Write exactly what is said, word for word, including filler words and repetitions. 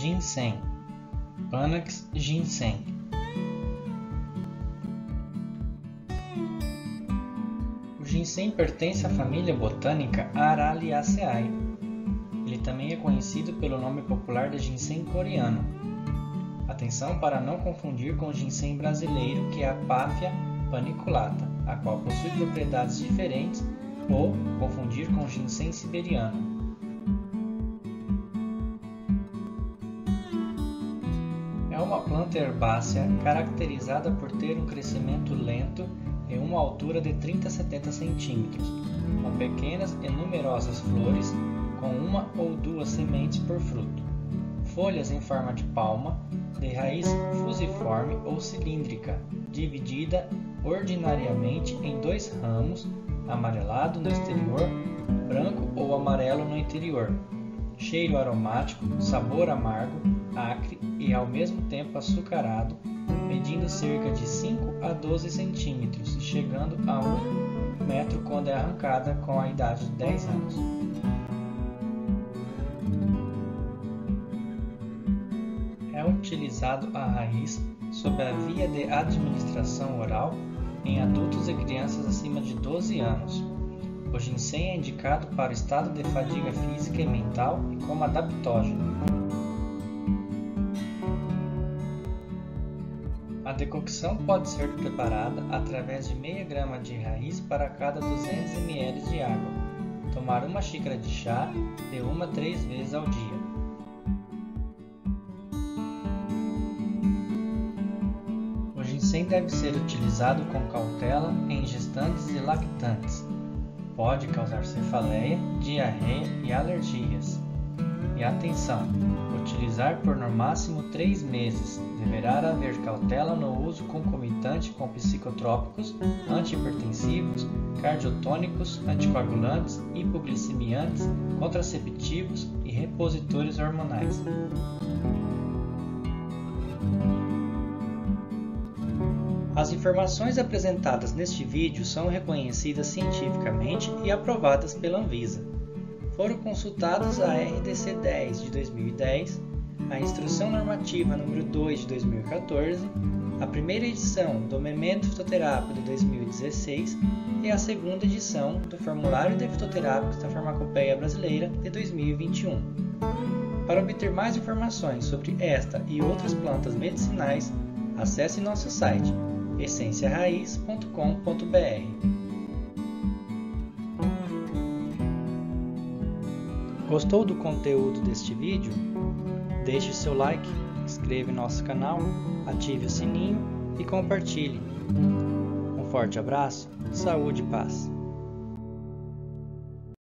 Ginseng, Panax ginseng. O ginseng pertence à família botânica Araliaceae. Ele também é conhecido pelo nome popular de ginseng coreano. Atenção para não confundir com o ginseng brasileiro, que é a Páfia paniculata, a qual possui propriedades diferentes, ou confundir com o ginseng siberiano. É uma planta herbácea caracterizada por ter um crescimento lento e uma altura de trinta a setenta centímetros, com pequenas e numerosas flores, com uma ou duas sementes por fruto. Folhas em forma de palma, de raiz fusiforme ou cilíndrica, dividida ordinariamente em dois ramos, amarelado no exterior, branco ou amarelo no interior. Cheiro aromático, sabor amargo, acre e ao mesmo tempo açucarado, medindo cerca de cinco a doze centímetros e chegando a um metro quando é arrancada com a idade de dez anos. É utilizado a raiz sob a via de administração oral em adultos e crianças acima de doze anos. O ginseng é indicado para o estado de fadiga física e mental e como adaptógeno. A decocção pode ser preparada através de meia grama de raiz para cada duzentos mililitros de água. Tomar uma xícara de chá de uma a três vezes ao dia. O ginseng deve ser utilizado com cautela em gestantes e lactantes. Pode causar cefaleia, diarreia e alergias. E atenção! Utilizar por no máximo três meses. Deverá haver cautela no uso concomitante com psicotrópicos, antihipertensivos, cardiotônicos, anticoagulantes, hipoglicemiantes, contraceptivos e repositores hormonais. As informações apresentadas neste vídeo são reconhecidas cientificamente e aprovadas pela Anvisa. Foram consultados a R D C dez de dois mil e dez, a Instrução Normativa número dois de dois mil e quatorze, a primeira edição do Memento Fitoterápico de dois mil e dezesseis e a segunda edição do Formulário de Fitoterápicos da Farmacopeia Brasileira de dois mil e vinte e um. Para obter mais informações sobre esta e outras plantas medicinais, acesse nosso site essência raiz ponto com ponto br. Gostou do conteúdo deste vídeo? Deixe seu like, inscreva em nosso canal, ative o sininho e compartilhe. Um forte abraço, saúde e paz!